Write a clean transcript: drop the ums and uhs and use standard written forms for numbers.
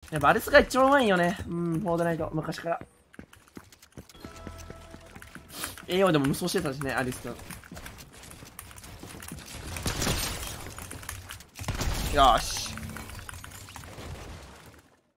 やっぱアレスが一番うまいよね。フォートナイト、昔から。AO でも無双してたしね、アリス君。よし。